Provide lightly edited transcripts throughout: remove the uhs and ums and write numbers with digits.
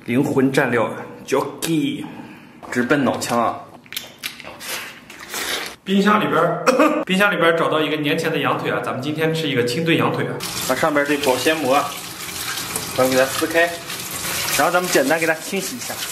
灵魂蘸料catties，直奔脑腔啊！冰箱里边找到一个年前的羊腿啊，咱们今天吃一个清炖羊腿啊。把上边这保鲜膜，咱们给它撕开，然后咱们简单给它清洗一下。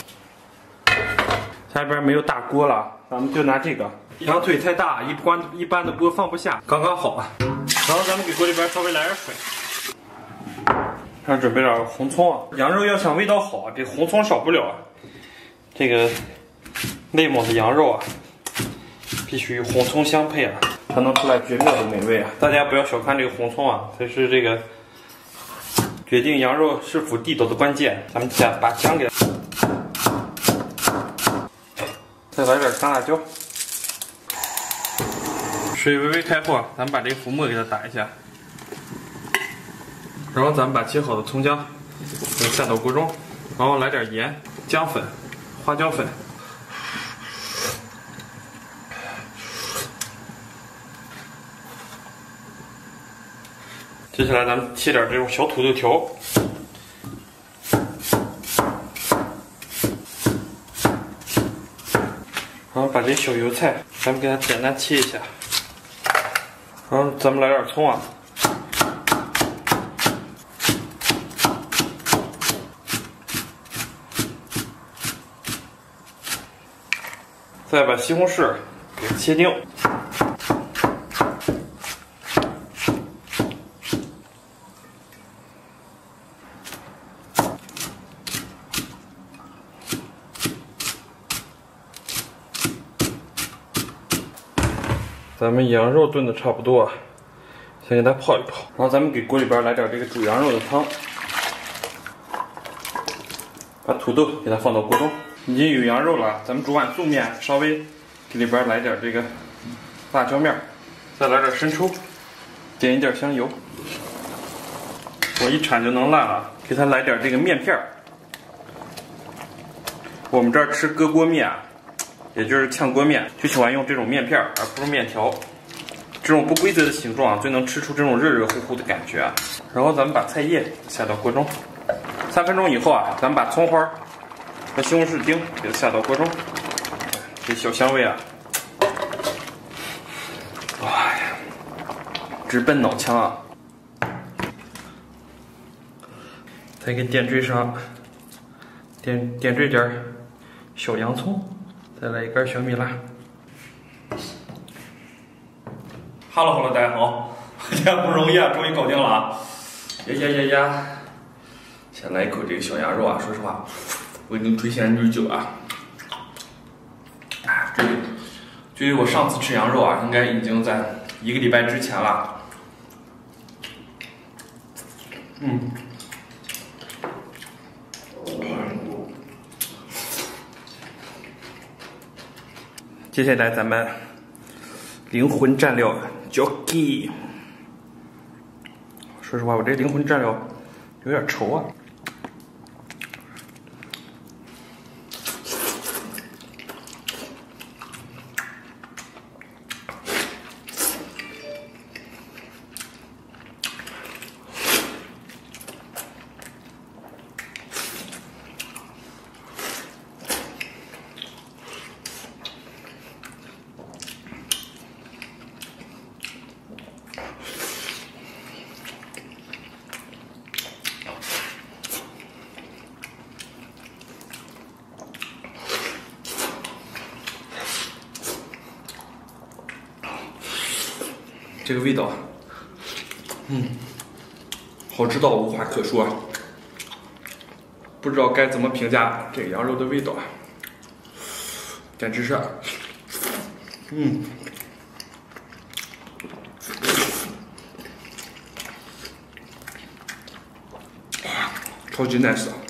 下边没有大锅了，咱们就拿这个。羊腿太大，一般的锅放不下，刚刚好啊。然后咱们给锅里边稍微来点水。然后准备点红葱啊，羊肉要想味道好，这红葱少不了啊。这个内蒙的羊肉啊，必须红葱相配啊，才能出来绝妙的美味啊！大家不要小看这个红葱啊，这是这个决定羊肉是否地道的关键。咱们把姜给它，再来点干辣椒，水微微开后，咱们把这个浮沫给它打一下。然后咱们把切好的葱姜下到锅中，然后来点盐、姜粉、花椒粉，接下来咱们切点这种小土豆条，然后把这小油菜咱们给它简单切一下，然后咱们来点葱啊。再把西红柿给切丁，咱们羊肉炖的差不多，先给它泡一泡，然后咱们给锅里边来点这个煮羊肉的汤，把土豆给它放到锅中。已经有羊肉了，咱们煮碗素面，稍微给里边来点这个辣椒面，再来点生抽，点一点香油，我一铲就能烂了。给它来点这个面片儿，我们这儿吃搁锅面，也就是炝锅面，就喜欢用这种面片儿，而不是面条。这种不规则的形状最能吃出这种热热乎乎的感觉啊。然后咱们把菜叶下到锅中，3分钟以后啊，咱们把葱花和西红柿丁给它下到锅中，这小香味啊，哇呀，直奔脑腔啊！再给点缀上，点缀点小洋葱，再来一根小米辣。Hello， 大家好，大家不容易啊，终于搞定了啊！呀！先来一口这个小羊肉啊，说实话。我已经垂涎很久啊！距离我上次吃羊肉啊，应该已经在1个礼拜之前了。接下来咱们灵魂蘸料catties。说实话，我这灵魂蘸料有点稠啊。这个味道，好吃到无话可说啊！不知道该怎么评价这个羊肉的味道啊，简直是，超级 nice 啊！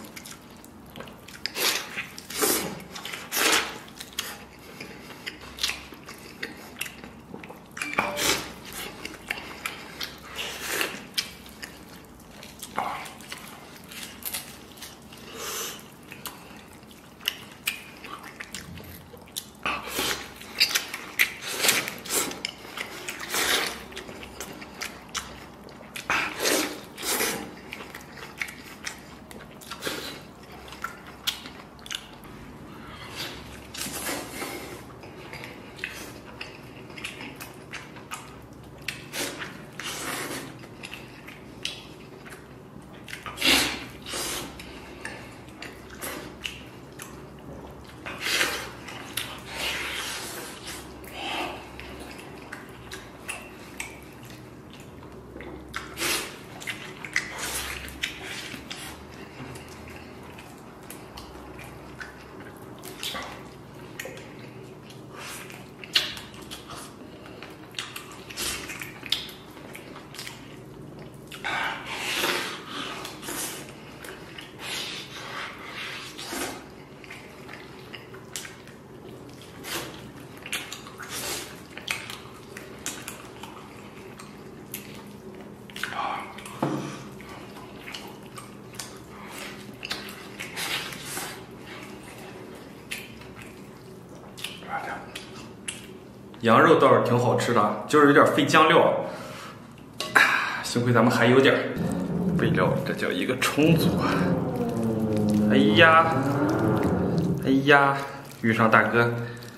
羊肉倒是挺好吃的，就是有点费酱料。幸亏咱们还有点备料，这叫一个充足。哎呀，哎呀，遇上大哥。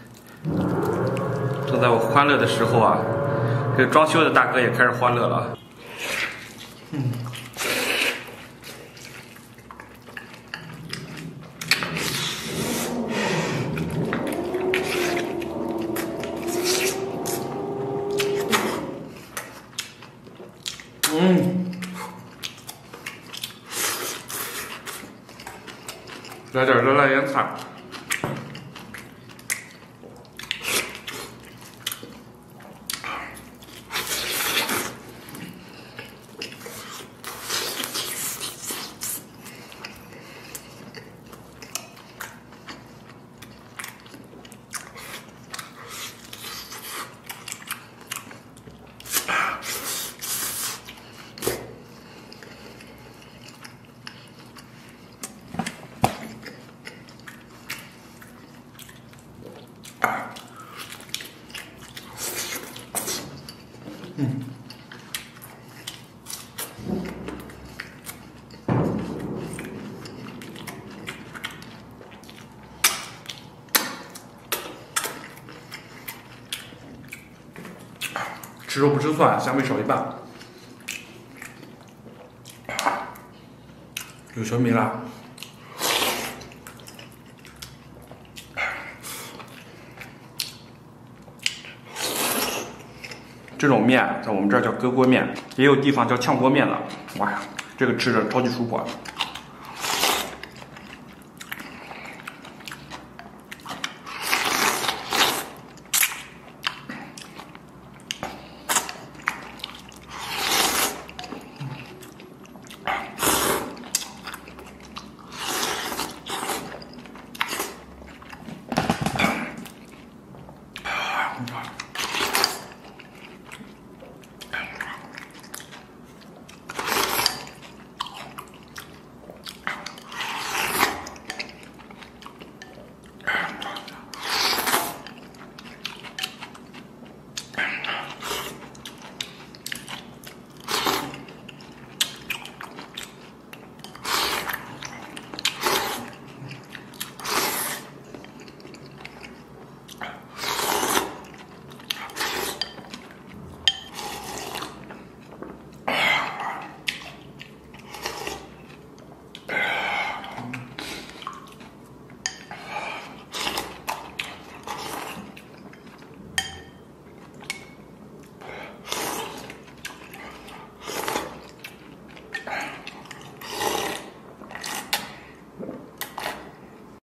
正在我欢乐的时候啊，这个装修的大哥也开始欢乐了。来点热辣腌菜。吃肉不吃蒜，香味少一半。有小米辣。这种面在我们这儿叫搁锅面，也有地方叫炝锅面的。哇呀，这个吃着超级舒服啊！